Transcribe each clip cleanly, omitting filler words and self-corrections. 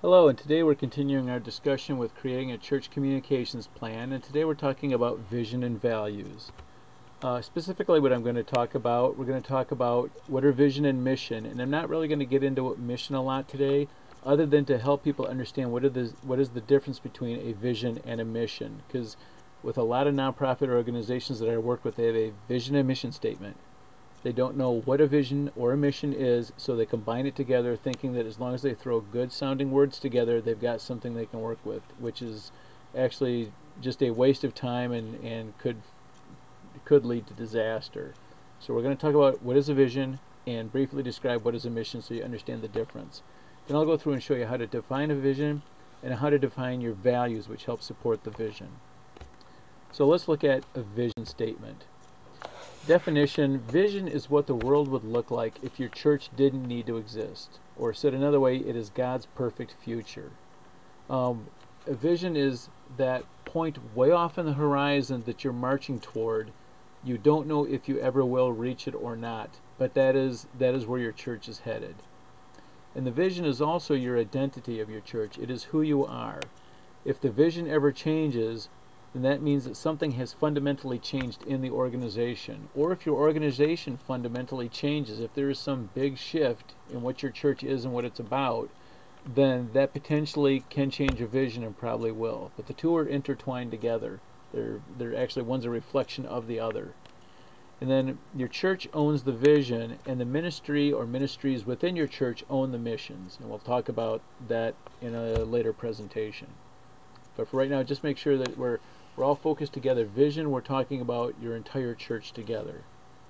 Hello, and today we're continuing our discussion with creating a church communications plan, and today we're talking about vision and values. Specifically what I'm going to talk about, we're going to talk about what are vision and mission, and I'm not really going to get into mission a lot today, other than to help people understand what is the difference between a vision and a mission, because with a lot of nonprofit organizations that I work with, they have a vision and mission statement. They don't know what a vision or a mission is, so they combine it together thinking that as long as they throw good sounding words together, they've got something they can work with, which is actually just a waste of time and could lead to disaster. So we're going to talk about what is a vision and briefly describe what is a mission so you understand the difference. Then I'll go through and show you how to define a vision and how to define your values, which help support the vision. So let's look at a vision statement. Definition: vision is what the world would look like if your church didn't need to exist. Or said another way, it is God's perfect future. A vision is that point way off in the horizon that you're marching toward. You don't know if you ever will reach it or not, but that is where your church is headed. And the vision is also your identity of your church. It is who you are. If the vision ever changes, then that means that something has fundamentally changed in the organization. Or if your organization fundamentally changes, if there is some big shift in what your church is and what it's about, then that potentially can change your vision and probably will. But the two are intertwined together. They're actually, one's a reflection of the other. And then your church owns the vision, and the ministry or ministries within your church own the missions. And we'll talk about that in a later presentation. But for right now, just make sure that we're all focused together. Vision, we're talking about your entire church together.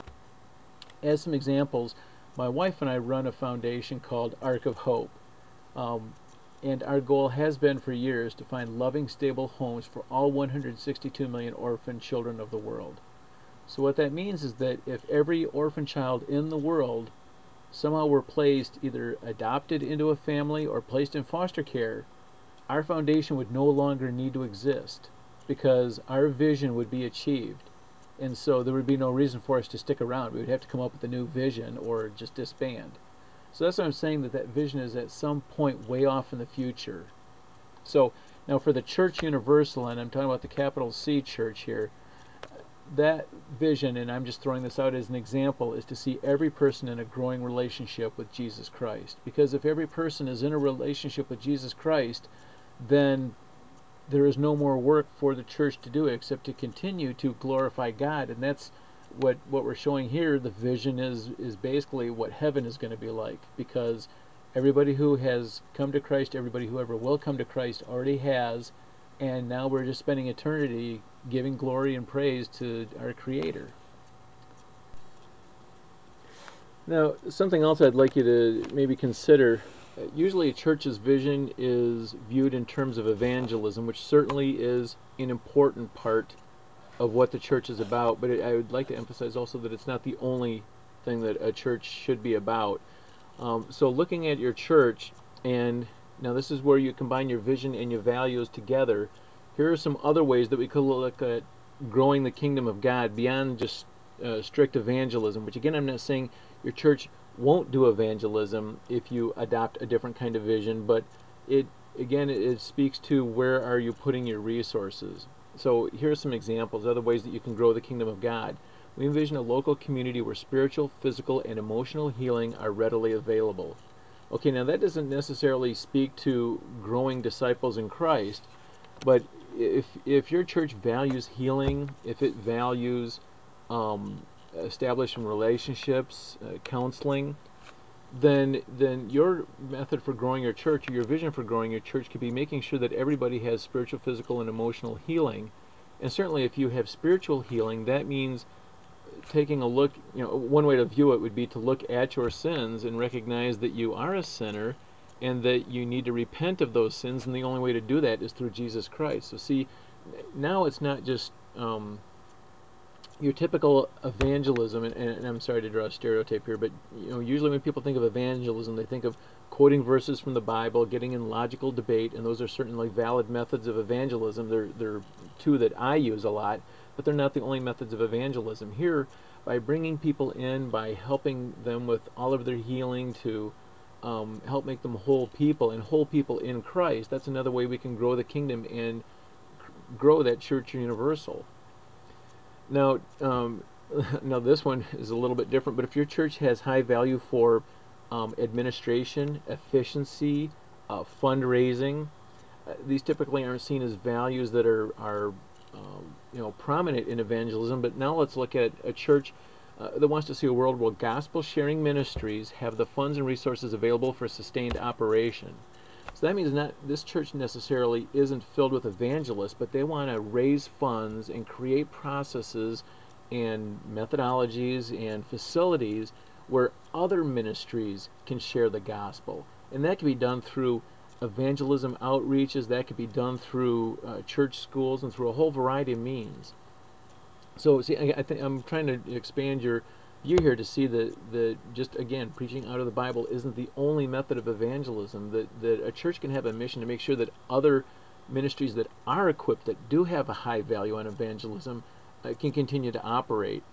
As some examples, my wife and I run a foundation called Ark of Hope. And our goal has been for years to find loving, stable homes for all 162 million orphan children of the world. So what that means is that if every orphan child in the world somehow were placed, either adopted into a family or placed in foster care, our foundation would no longer need to exist, because our vision would be achieved. And so there would be no reason for us to stick around. We would have to come up with a new vision or just disband. So that's why I'm saying that vision is at some point way off in the future. So now for the church universal, and I'm talking about the capital C church here, that vision, and I'm just throwing this out as an example, is to see every person in a growing relationship with Jesus Christ. Because if every person is in a relationship with Jesus Christ, then there is no more work for the church to do except to continue to glorify God. And that's what we're showing here. The vision is basically what heaven is going to be like, because everybody who has come to Christ, everybody who ever will come to Christ already has, and now we're just spending eternity giving glory and praise to our Creator. Now, something else I'd like you to maybe consider. Usually a church's vision is viewed in terms of evangelism, which certainly is an important part of what the church is about, but I would like to emphasize also that it's not the only thing that a church should be about. So looking at your church, and now this is where you combine your vision and your values together, here are some other ways that we could look at growing the kingdom of God beyond just strict evangelism, which again, I'm not saying your church won't do evangelism if you adopt a different kind of vision, but it speaks to where are you putting your resources. So here are some examples, other ways that you can grow the kingdom of God. We envision a local community where spiritual, physical, and emotional healing are readily available. Okay, now that doesn't necessarily speak to growing disciples in Christ, but if your church values healing, if it values establishing relationships, counseling, then your method for growing your church, or your vision for growing your church, could be making sure that everybody has spiritual, physical, and emotional healing. And certainly if you have spiritual healing, that means taking a look, one way to view it would be to look at your sins and recognize that you are a sinner and that you need to repent of those sins, and the only way to do that is through Jesus Christ. So see, now it's not just your typical evangelism, and I'm sorry to draw a stereotype here, but usually when people think of evangelism, they think of quoting verses from the Bible, getting in logical debate, and those are certainly valid methods of evangelism. They're two that I use a lot, but they're not the only methods of evangelism. Here, by bringing people in, by helping them with all of their healing, to help make them whole people, and whole people in Christ. That's another way we can grow the kingdom and grow that church universal. Now, now this one is a little bit different, but if your church has high value for administration, efficiency, fundraising, these typically aren't seen as values that are prominent in evangelism. But now let's look at a church that wants to see a world where gospel-sharing ministries have the funds and resources available for sustained operation. So that means not this church necessarily isn't filled with evangelists, but they want to raise funds and create processes and methodologies and facilities where other ministries can share the gospel. And that can be done through evangelism outreaches, that could be done through church schools, and through a whole variety of means. So see, I think I'm trying to expand your view here to see that just again, preaching out of the Bible isn't the only method of evangelism. That a church can have a mission to make sure that other ministries that are equipped, that do have a high value on evangelism, can continue to operate.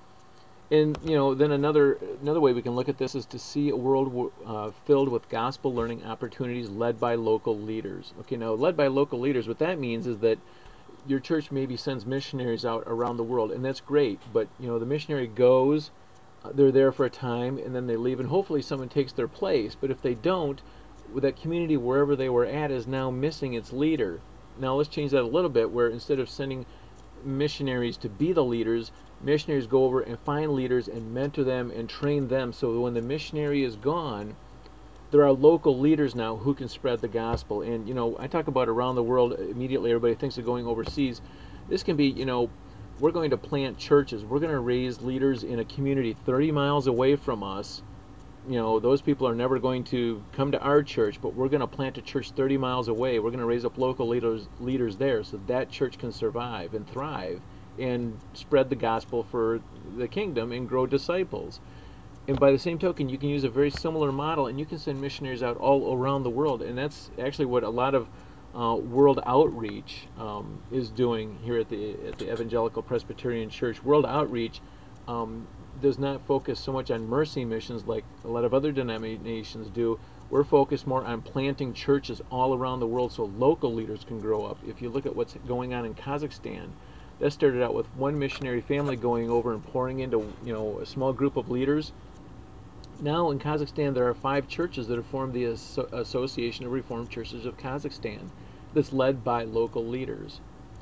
And then another way we can look at this is to see a world filled with gospel learning opportunities led by local leaders. Okay, now led by local leaders, what that means is that your church maybe sends missionaries out around the world, and that's great. But the missionary goes, they're there for a time, and then they leave, and hopefully someone takes their place. But if they don't, that community wherever they were at is now missing its leader. Now let's change that a little bit, where instead of sending missionaries to be the leaders, missionaries go over and find leaders and mentor them and train them, so that when the missionary is gone, there are local leaders now who can spread the gospel. And I talk about around the world, immediately everybody thinks of going overseas. This can be, we're going to plant churches, we're going to raise leaders in a community 30 miles away from us. Those people are never going to come to our church, but we're going to plant a church 30 miles away. We're going to raise up local leaders there, so that church can survive and thrive and spread the gospel for the kingdom and grow disciples. And by the same token, you can use a very similar model, and you can send missionaries out all around the world. And that's actually what a lot of World Outreach is doing here at the Evangelical Presbyterian Church. World Outreach does not focus so much on mercy missions like a lot of other denominations do. We're focused more on planting churches all around the world so local leaders can grow up. If you look at what's going on in Kazakhstan, that started out with one missionary family going over and pouring into a small group of leaders. Now in Kazakhstan there are 5 churches that have formed the Association of Reformed Churches of Kazakhstan, that's led by local leaders.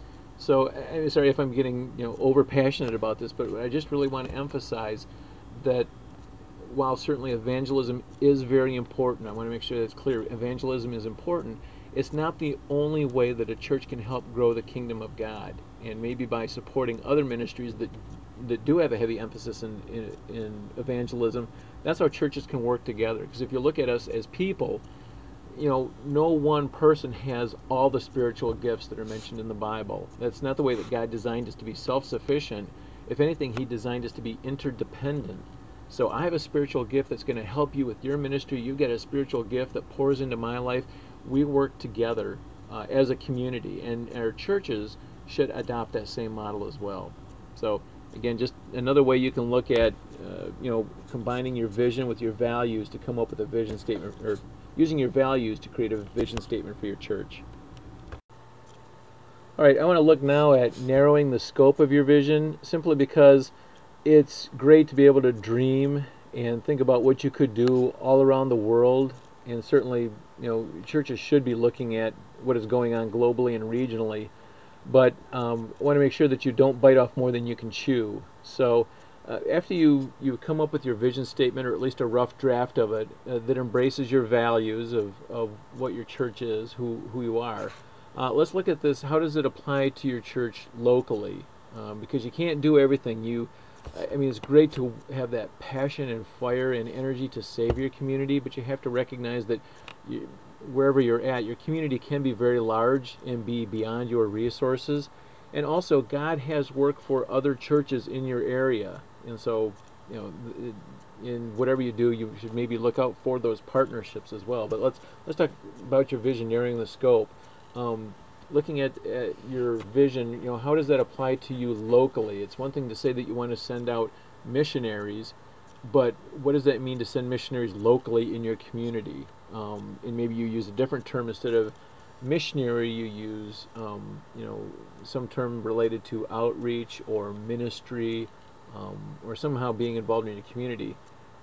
So I'm sorry if I'm getting over passionate about this, but I just really want to emphasize that while certainly evangelism is very important, I want to make sure that's clear. Evangelism is important. It's not the only way that a church can help grow the kingdom of God. And maybe by supporting other ministries that do have a heavy emphasis in evangelism, that's how churches can work together. Because if you look at us as people, no one person has all the spiritual gifts that are mentioned in the Bible. That's not the way that God designed us to be self-sufficient. If anything, He designed us to be interdependent. So I have a spiritual gift that's going to help you with your ministry. You get a spiritual gift that pours into my life. We work together as a community, and our churches should adopt that same model as well. So again, just another way you can look at combining your vision with your values to come up with a vision statement, or using your values to create a vision statement for your church. All right, I want to look now at narrowing the scope of your vision, simply because it's great to be able to dream and think about what you could do all around the world. And certainly, churches should be looking at what is going on globally and regionally. But I want to make sure that you don't bite off more than you can chew. So after you come up with your vision statement, or at least a rough draft of it, that embraces your values of what your church is, who you are, let's look at this. How does it apply to your church locally? Because you can't do everything. I mean, it's great to have that passion and fire and energy to save your community, but you have to recognize that wherever you're at, your community can be very large and be beyond your resources. And also, God has work for other churches in your area. And so, in whatever you do, you should maybe look out for those partnerships as well. But let's talk about your vision, narrowing the scope. Looking at your vision, how does that apply to you locally? It's one thing to say that you want to send out missionaries, but what does that mean to send missionaries locally in your community? And maybe you use a different term instead of missionary. You use some term related to outreach or ministry, or somehow being involved in your community.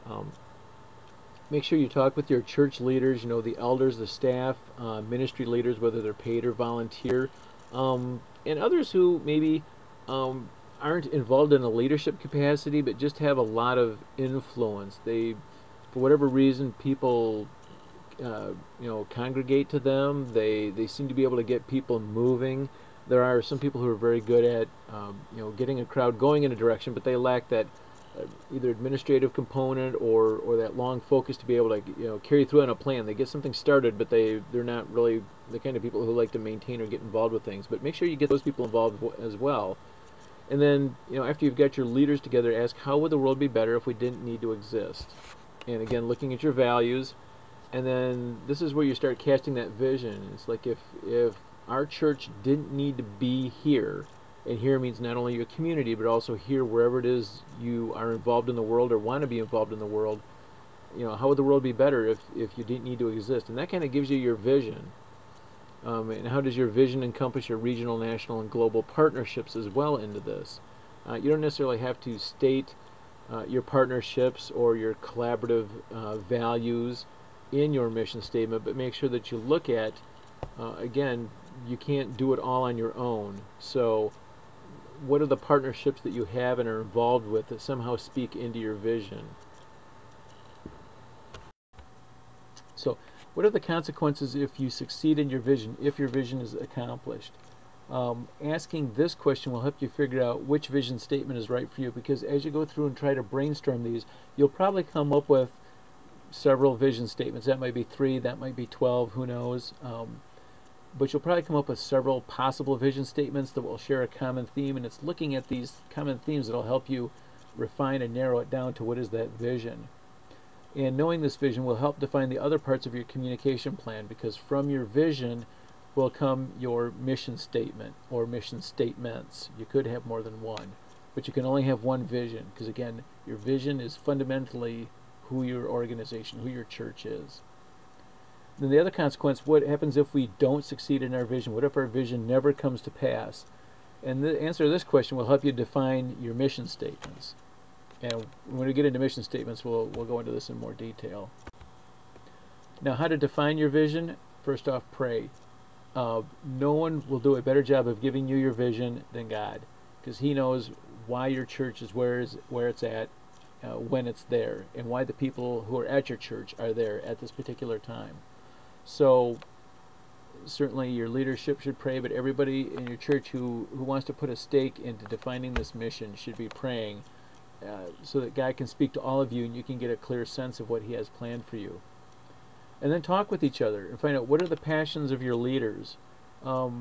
Make sure you talk with your church leaders, the elders, the staff, ministry leaders, whether they're paid or volunteer, and others who maybe aren't involved in a leadership capacity but just have a lot of influence. They, for whatever reason, people congregate to them. They seem to be able to get people moving. There are some people who are very good at getting a crowd going in a direction, but they lack that either administrative component or that long focus to be able to carry through on a plan. They get something started, but they're not really the kind of people who like to maintain or get involved with things. But make sure you get those people involved as well. And then, after you've got your leaders together, ask, how would the world be better if we didn't need to exist? And again, looking at your values. And then this is where you start casting that vision. It's like if our church didn't need to be here, and here means not only your community, but also here wherever it is you are involved in the world or want to be involved in the world, how would the world be better if you didn't need to exist? And that kind of gives you your vision. And how does your vision encompass your regional, national, and global partnerships as well into this? You don't necessarily have to state your partnerships or your collaborative values in your mission statement, but make sure that you look at, again, you can't do it all on your own. So what are the partnerships that you have and are involved with that somehow speak into your vision? So what are the consequences if you succeed in your vision, if your vision is accomplished? Asking this question will help you figure out which vision statement is right for you, because as you go through and try to brainstorm these, you'll probably come up with several vision statements. That might be 3, that might be 12, who knows? But you'll probably come up with several possible vision statements that will share a common theme, and it's looking at these common themes that will help you refine and narrow it down to what is that vision. And knowing this vision will help define the other parts of your communication plan, because from your vision will come your mission statement or mission statements. You could have more than one, but you can only have one vision, because again, your vision is fundamentally who your organization, who your church is. Then the other consequence, what happens if we don't succeed in our vision? What if our vision never comes to pass? And the answer to this question will help you define your mission statements. And when we get into mission statements, we'll go into this in more detail. Now, how to define your vision? First off, pray. No one will do a better job of giving you your vision than God, because He knows why your church is where it's at, when it's there, and why the people who are at your church are there at this particular time. So certainly your leadership should pray, but everybody in your church who wants to put a stake into defining this mission should be praying, so that God can speak to all of you and you can get a clear sense of what He has planned for you. And then talk with each other and find out what are the passions of your leaders. And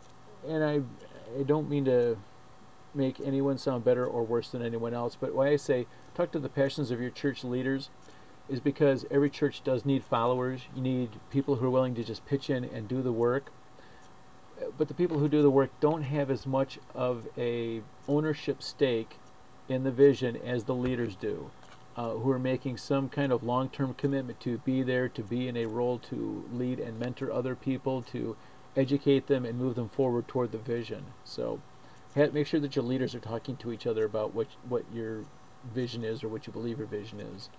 I don't mean to make anyone sound better or worse than anyone else, but why I say talk to the passions of your church leaders is because every church does need followers. You need people who are willing to just pitch in and do the work. But the people who do the work don't have as much of a ownership stake in the vision as the leaders do, who are making some kind of long-term commitment to be there, to be in a role to lead and mentor other people, to educate them and move them forward toward the vision. So make sure that your leaders are talking to each other about what your vision is or what you believe your vision is.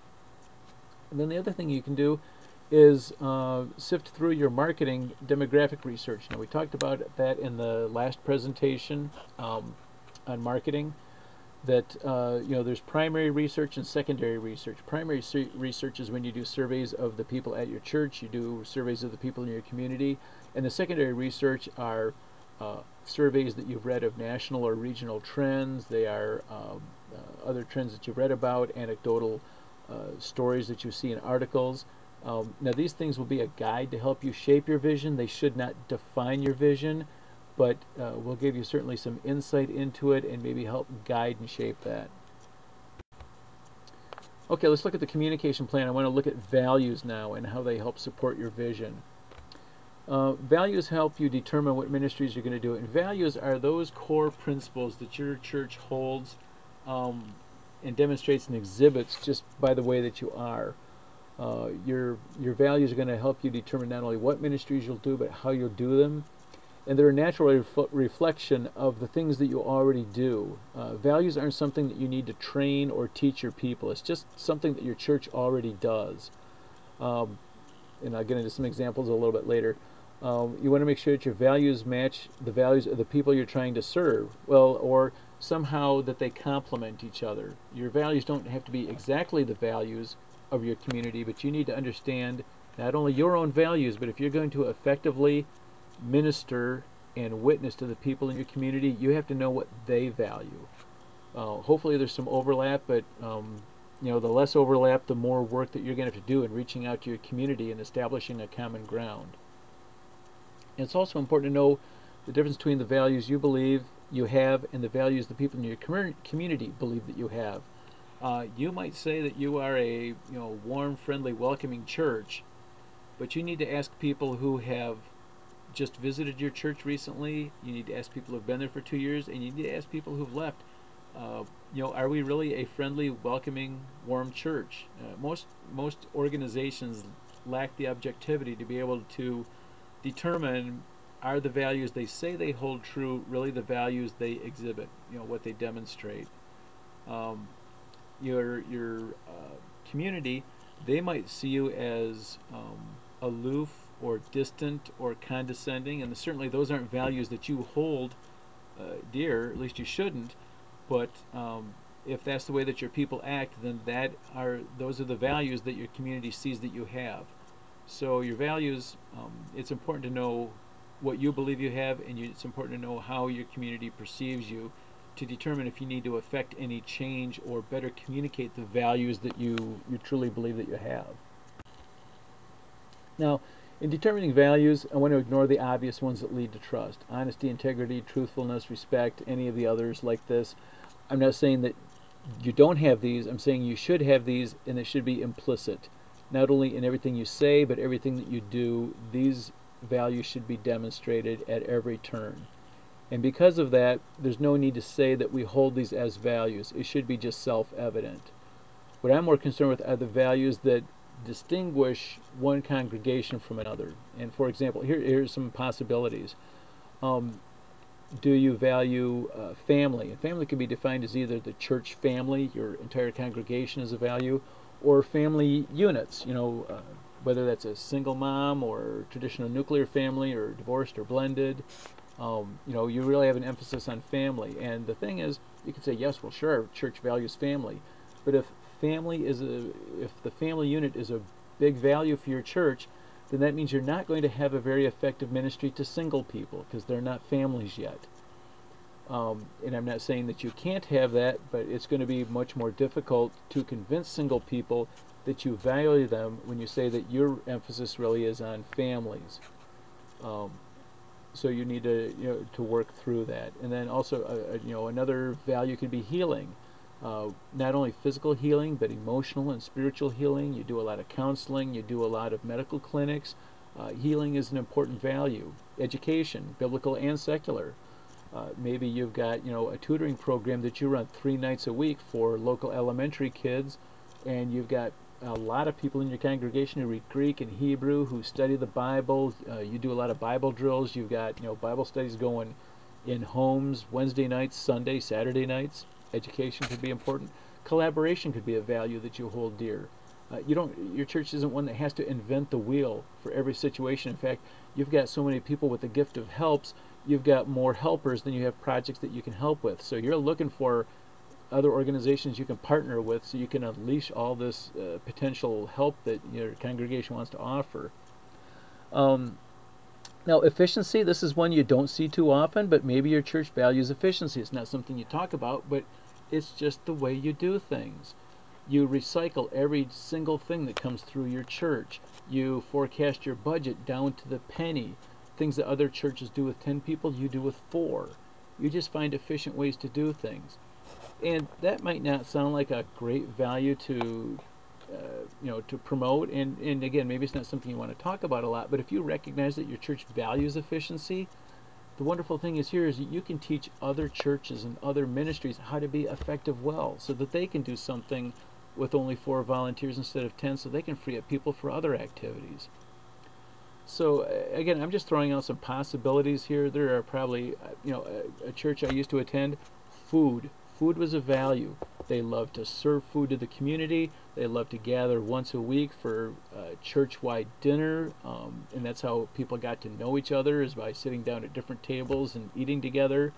And then the other thing you can do is sift through your marketing demographic research. Now, we talked about that in the last presentation on marketing, that there's primary research and secondary research. Primary research is when you do surveys of the people at your church, you do surveys of the people in your community, and the secondary research are surveys that you've read of national or regional trends. They are other trends that you've read about, anecdotal stories that you see in articles. Now, these things will be a guide to help you shape your vision. They should not define your vision, but will give you certainly some insight into it and maybe help guide and shape that. Okay, let's look at the communication plan. I want to look at values now and how they help support your vision. Values help you determine what ministries you're going to do, and values are those core principles that your church holds and demonstrates and exhibits just by the way that you are. Your values are going to help you determine not only what ministries you'll do, but how you'll do them. And they're a natural reflection of the things that you already do. Values aren't something that you need to train or teach your people. It's just something that your church already does. And I'll get into some examples a little bit later. You want to make sure that your values match the values of the people you're trying to serve. Well, or somehow that they complement each other. Your values don't have to be exactly the values of your community, but you need to understand not only your own values, but if you're going to effectively minister and witness to the people in your community, you have to know what they value. Hopefully there's some overlap, but the less overlap, the more work that you're going to have to do in reaching out to your community and establishing a common ground. And it's also important to know the difference between the values you believe you have and the values the people in your community believe that you have. You might say that you are a warm, friendly, welcoming church, but you need to ask people who have just visited your church recently. You need to ask people who've been there for 2 years, and you need to ask people who've left. Are we really a friendly, welcoming, warm church? Most organizations lack the objectivity to be able to determine, are the values they say they hold true really the values they exhibit? What they demonstrate. Your community, they might see you as aloof or distant or condescending, and certainly those aren't values that you hold dear. At least you shouldn't. But if that's the way that your people act, then those are the values that your community sees that you have. So your values, it's important to know what you believe you have, and it's important to know how your community perceives you to determine if you need to affect any change or better communicate the values that you truly believe that you have. Now, in determining values, I want to ignore the obvious ones that lead to trust. Honesty, integrity, truthfulness, respect, any of the others like this. I'm not saying that you don't have these. I'm saying you should have these, and they should be implicit. Not only in everything you say, but everything that you do. These values should be demonstrated at every turn. And because of that, there's no need to say that we hold these as values. It should be just self-evident. What I'm more concerned with are the values that distinguish one congregation from another. And for example, here's some possibilities. Do you value family? And family can be defined as either the church family, your entire congregation is a value, or family units, whether that's a single mom or traditional nuclear family or divorced or blended. You really have an emphasis on family. And the thing is, you can say, yes, well, sure, church values family. But if the family unit is a big value for your church, then that means you're not going to have a very effective ministry to single people because they're not families yet. And I'm not saying that you can't have that, but it's going to be much more difficult to convince single people that you value them when you say that your emphasis really is on families. So you need to work through that. And then also another value could be healing. Not only physical healing, but emotional and spiritual healing. You do a lot of counseling, you do a lot of medical clinics. Healing is an important value. Education, biblical and secular. Maybe you've got a tutoring program that you run 3 nights a week for local elementary kids, and you've got a lot of people in your congregation who read Greek and Hebrew, who study the Bible. You do a lot of Bible drills. You've got Bible studies going in homes Wednesday nights, Sunday, Saturday nights. Education could be important. Collaboration could be a value that you hold dear. Your church isn't one that has to invent the wheel for every situation. In fact, you've got so many people with the gift of helps, you've got more helpers than you have projects that you can help with. So you're looking for other organizations you can partner with so you can unleash all this potential help that your congregation wants to offer. Now, efficiency, this is one you don't see too often, but maybe your church values efficiency. It's not something you talk about, but it's just the way you do things. You recycle every single thing that comes through your church. You forecast your budget down to the penny. Things that other churches do with 10 people, you do with 4. You just find efficient ways to do things. And that might not sound like a great value to promote, and again, maybe it's not something you want to talk about a lot, but if you recognize that your church values efficiency, the wonderful thing is here is you can teach other churches and other ministries how to be effective well, so that they can do something with only 4 volunteers instead of 10, so they can free up people for other activities. So again, I'm just throwing out some possibilities here. There are probably, a church I used to attend, food. Food was a value. They loved to serve food to the community. They loved to gather once a week for church-wide dinner, and that's how people got to know each other, is by sitting down at different tables and eating together.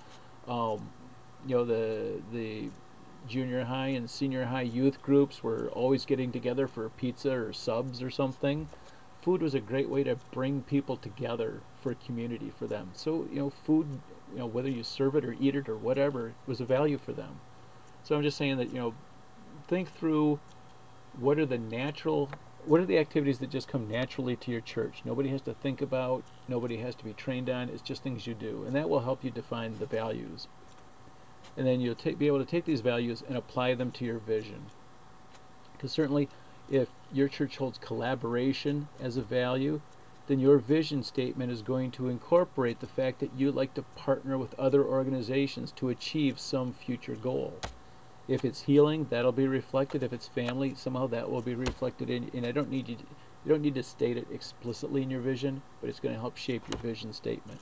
The junior high and senior high youth groups were always getting together for pizza or subs or something. Food was a great way to bring people together for a community for them. So, food, whether you serve it or eat it or whatever, was a value for them. So I'm just saying that, think through what are the activities that just come naturally to your church. Nobody has to think about, nobody has to be trained on, it's just things you do. And that will help you define the values. And then you'll be able to take these values and apply them to your vision. Because certainly, if your church holds collaboration as a value, then your vision statement is going to incorporate the fact that you like to partner with other organizations to achieve some future goal. If it's healing, that'll be reflected. If it's family, somehow that will be reflected in. And you don't need to state it explicitly in your vision, but it's going to help shape your vision statement.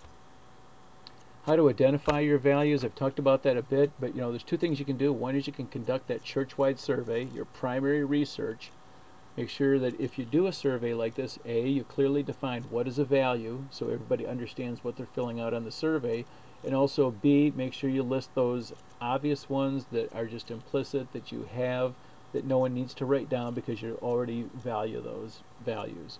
How to identify your values, I've talked about that a bit, but there's 2 things you can do. One is you can conduct that church-wide survey, your primary research. Make sure that if you do a survey like this, A, you clearly define what is a value, so everybody understands what they're filling out on the survey, and also B, make sure you list those obvious ones that are just implicit, that you have, that no one needs to write down because you already value those values.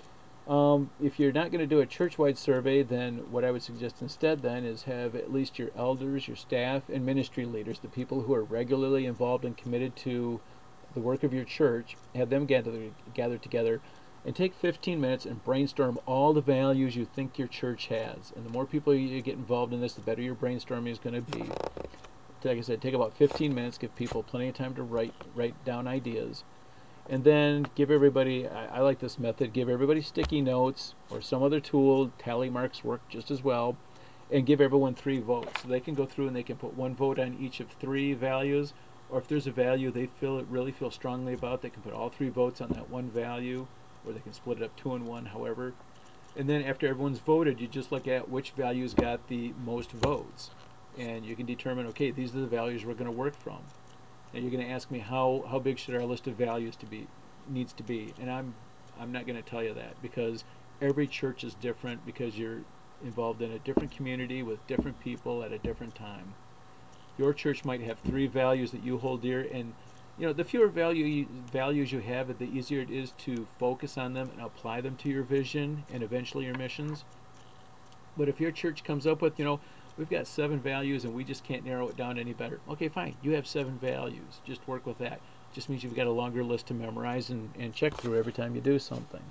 If you're not going to do a church-wide survey, then what I would suggest instead then is have at least your elders, your staff, and ministry leaders, the people who are regularly involved and committed to the work of your church, have them gather together and take 15 minutes and brainstorm all the values you think your church has. And the more people you get involved in this, the better your brainstorming is going to be. Like I said, take about 15 minutes, give people plenty of time to write down ideas. And then give everybody, I like this method, give everybody sticky notes or some other tool. Tally marks work just as well. And give everyone 3 votes. So they can go through and they can put 1 vote on each of 3 values. Or if there's a value they really feel strongly about, they can put all 3 votes on that one value. Or they can split it up 2 and 1, however. And then after everyone's voted, you just look at which values got the most votes. And you can determine, okay, these are the values we're going to work from. And you're going to ask me how big should our list of values needs to be, and I'm not going to tell you that, because every church is different, because you're involved in a different community with different people at a different time. Your church might have 3 values that you hold dear, and the fewer values you have, the easier it is to focus on them and apply them to your vision and eventually your missions. But if your church comes up with, we've got 7 values and we just can't narrow it down any better. Okay, fine. You have 7 values. Just work with that. Just means you've got a longer list to memorize and check through every time you do something.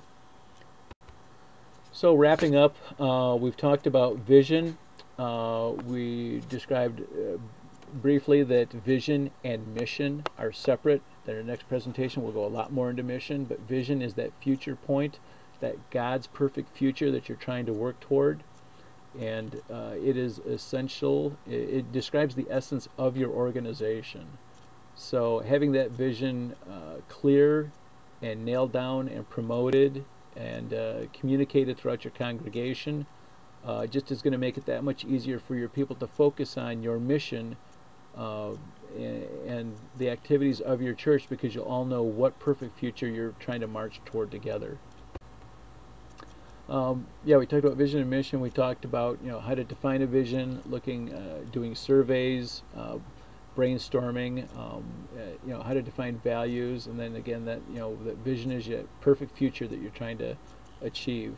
So wrapping up, we've talked about vision. We described briefly that vision and mission are separate. In our next presentation we'll go a lot more into mission, but vision is that future point, that God's perfect future that you're trying to work toward. And it is essential. It describes the essence of your organization. So having that vision clear and nailed down and promoted and communicated throughout your congregation just is going to make it that much easier for your people to focus on your mission and the activities of your church, because you'll all know what perfect future you're trying to march toward together. We talked about vision and mission. We talked about how to define a vision, doing surveys, brainstorming, how to define values, and then again that that vision is your perfect future that you're trying to achieve.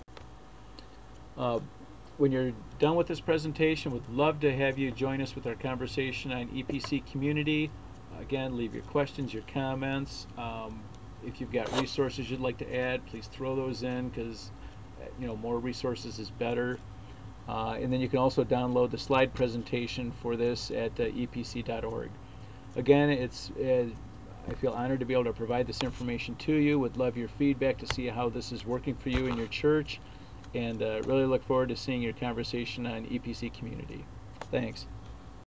When you're done with this presentation, we'd love to have you join us with our conversation on EPC Community. Again, leave your questions, your comments. If you've got resources you'd like to add, please throw those in, because more resources is better. And then you can also download the slide presentation for this at epc.org. Again, I feel honored to be able to provide this information to you. Would love your feedback to see how this is working for you in your church. and really look forward to seeing your conversation on EPC Community. Thanks.